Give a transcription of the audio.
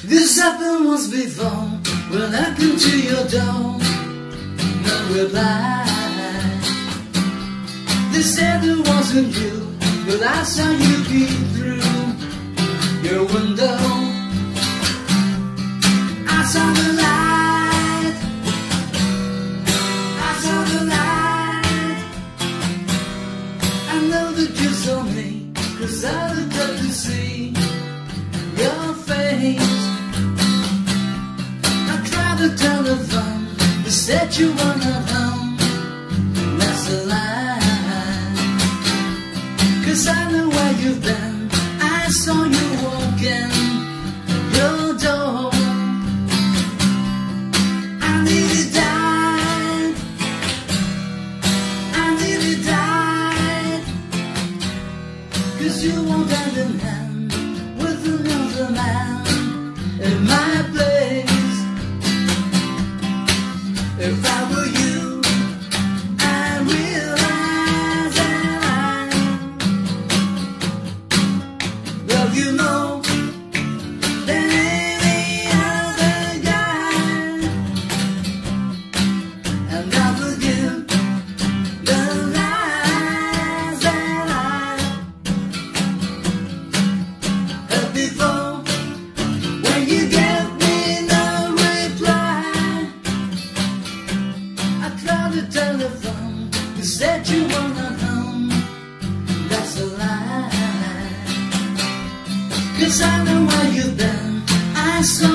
This happened once before, when I come to your door, no reply. They said it wasn't you, but I saw you peek through your window. I saw the light, I saw the light. I know that you saw me, 'cause I looked up to see your face. I tried the telephone, they said you were not home. That's a lie, 'cause I know where you've been. I saw you walking your door. I nearly died, I nearly died, 'cause you walked hand in hand with another man in my place. If I were you, I'd realize that I love you more than any other guy, and I forgive the lies that I heard before. When you gave me no reply, I tried the telephone, you said you were not home. That's a lie, 'cause I know where you've been. I saw